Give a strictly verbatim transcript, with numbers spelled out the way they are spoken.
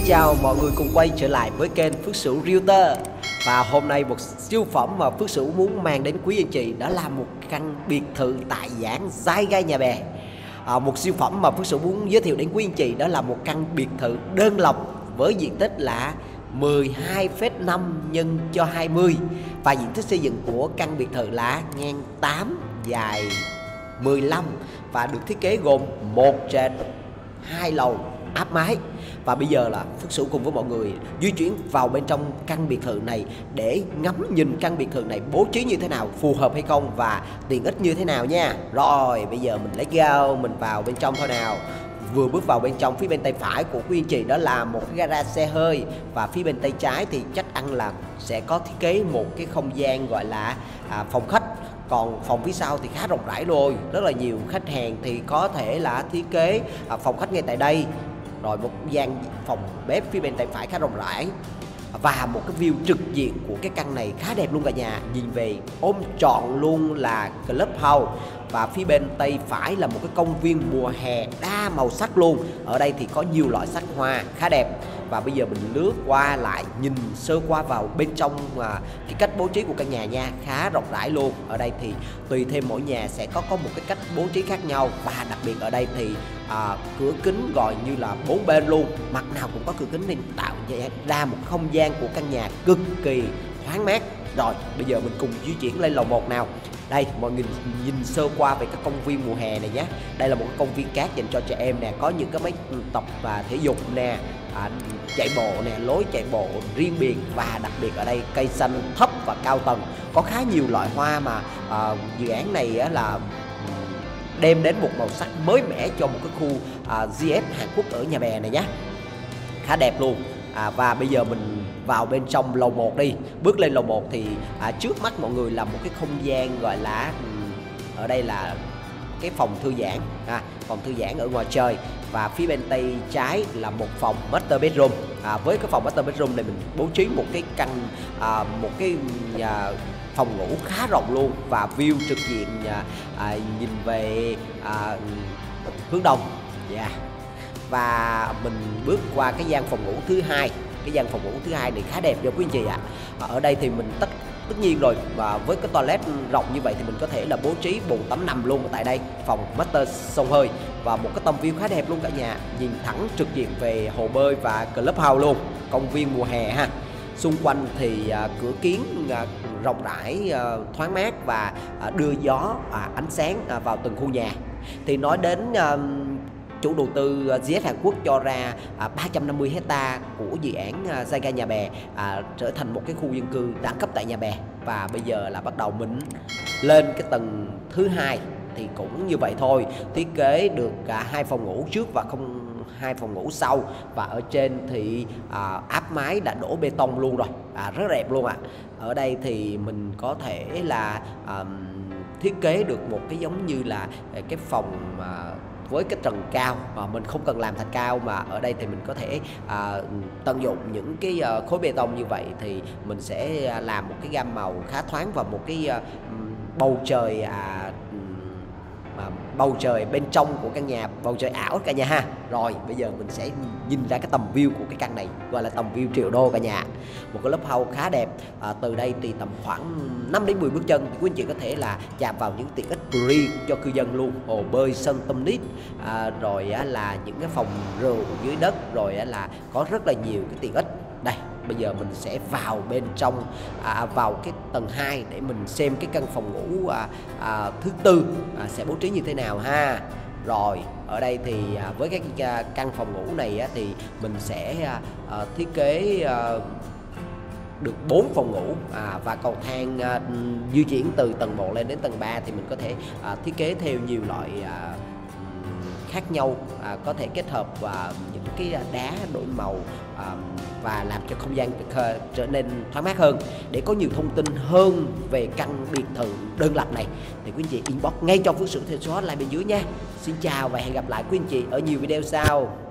chào mọi người cùng quay trở lại với kênh Phước Sửu Realtor. Và hôm nay một siêu phẩm mà Phước Sửu muốn mang đến quý anh chị đó là một căn biệt thự tại Giảng Giai Gai Nhà Bè. à, Một siêu phẩm mà Phước Sửu muốn giới thiệu đến quý anh chị đó là một căn biệt thự đơn lập với diện tích là mười hai phẩy năm nhân cho hai mươi. Và diện tích xây dựng của căn biệt thự là ngang tám, dài mười lăm và được thiết kế gồm một trệt hai lầu áp mái. Và bây giờ là Phước Sửu cùng với mọi người di chuyển vào bên trong căn biệt thự này để ngắm nhìn căn biệt thự này bố trí như thế nào, phù hợp hay không và tiện ích như thế nào nha. Rồi bây giờ mình lấy go, mình vào bên trong thôi nào. Vừa bước vào bên trong, phía bên tay phải của quý anh chị đó là một cái gara xe hơi, và phía bên tay trái thì chắc ăn là sẽ có thiết kế một cái không gian gọi là à, phòng khách. Còn phòng phía sau thì khá rộng rãi rồi, rất là nhiều khách hàng thì có thể là thiết kế à, phòng khách ngay tại đây. Rồi một gian phòng bếp phía bên tay phải khá rộng rãi, và một cái view trực diện của cái căn này khá đẹp luôn cả nhà. Nhìn về ôm trọn luôn là clubhouse, và phía bên tay phải là một cái công viên mùa hè đa màu sắc luôn. Ở đây thì có nhiều loại sắc hoa khá đẹp. Và bây giờ mình lướt qua lại nhìn sơ qua vào bên trong à, cái cách bố trí của căn nhà nha, khá rộng rãi luôn. Ở đây thì tùy thêm mỗi nhà sẽ có có một cái cách bố trí khác nhau, và đặc biệt ở đây thì à, cửa kính gọi như là bốn bên luôn, mặt nào cũng có cửa kính nên tạo ra một không gian của căn nhà cực kỳ thoáng mát. Rồi bây giờ mình cùng di chuyển lên lầu một nào. Đây mọi người nhìn sơ qua về cái công viên mùa hè này nhé. Đây là một cái công viên cát dành cho trẻ em nè, có những cái máy tập và thể dục nè, à, chạy bộ nè, lối chạy bộ riêng biệt. Và đặc biệt ở đây cây xanh thấp và cao tầng, có khá nhiều loại hoa mà à, dự án này á, là đem đến một màu sắc mới mẻ cho một cái khu à, giê ép Hàn Quốc ở Nhà Bè này nhé, khá đẹp luôn. À, và bây giờ mình vào bên trong lầu một đi. Bước lên lầu một thì à, trước mắt mọi người là một cái không gian gọi là ở đây là cái phòng thư giãn, à, phòng thư giãn ở ngoài trời. Và phía bên tay trái là một phòng master bedroom. À, với cái phòng master bedroom này mình bố trí một cái căn à, một cái à, phòng ngủ khá rộng luôn, và view trực diện à, à, nhìn về à, hướng đông. Yeah. Và mình bước qua cái gian phòng ngủ thứ hai. Cái gian phòng ngủ thứ hai này khá đẹp cho quý anh chị ạ. À. Ở đây thì mình tất tất nhiên rồi, và với cái toilet rộng như vậy thì mình có thể là bố trí bồn tắm nằm luôn ở tại đây, phòng master xông hơi, và một cái tầm view khá đẹp luôn cả nhà, nhìn thẳng trực diện về hồ bơi và clubhouse luôn, công viên mùa hè ha. Xung quanh thì à, cửa kiến à, rộng rãi, à, thoáng mát và à, đưa gió à, ánh sáng à, vào từng khu nhà. Thì nói đến à, chủ đầu tư giê ét Hàn Quốc cho ra à, ba trăm năm mươi hecta của dự án à, Giai Gai Nhà Bè à, trở thành một cái khu dân cư đẳng cấp tại Nhà Bè. Và bây giờ là bắt đầu mình lên cái tầng thứ hai thì cũng như vậy thôi, thiết kế được cả hai phòng ngủ trước và không hai phòng ngủ sau. Và ở trên thì à, áp mái đã đổ bê tông luôn rồi, à, rất đẹp luôn ạ. À. Ở đây thì mình có thể là à, thiết kế được một cái giống như là cái phòng à, với cái trần cao mà mình không cần làm thành cao, mà ở đây thì mình có thể à, tận dụng những cái à, khối bê tông như vậy thì mình sẽ làm một cái gam màu khá thoáng và một cái à, bầu trời à, à, bầu trời bên trong của căn nhà, bầu trời ảo cả nhà ha. Rồi bây giờ mình sẽ nhìn ra cái tầm view của cái căn này, gọi là tầm view triệu đô cả nhà. Một cái lớp house khá đẹp. À, từ đây thì tầm khoảng năm đến mười bước chân thì quý anh chị có thể là chạm vào những tiện ích free cho cư dân luôn, hồ bơi, sân tâm nít, à, rồi á, là những cái phòng rượu dưới đất, rồi á, là có rất là nhiều cái tiện ích. Đây bây giờ mình sẽ vào bên trong à, vào cái tầng hai để mình xem cái căn phòng ngủ à, à, thứ tư à, sẽ bố trí như thế nào ha. Rồi ở đây thì à, với cái à, căn phòng ngủ này á, thì mình sẽ à, à, thiết kế à, được bốn phòng ngủ à, và cầu thang à, di chuyển từ tầng một lên đến tầng ba thì mình có thể à, thiết kế theo nhiều loại à, khác nhau, à, có thể kết hợp và những cái đá đổi màu à, và làm cho không gian trở nên thoáng mát hơn. Để có nhiều thông tin hơn về căn biệt thự đơn lập này thì quý anh chị inbox ngay cho Phước Sửu theo số hotline bên dưới nha. Xin chào và hẹn gặp lại quý anh chị ở nhiều video sau.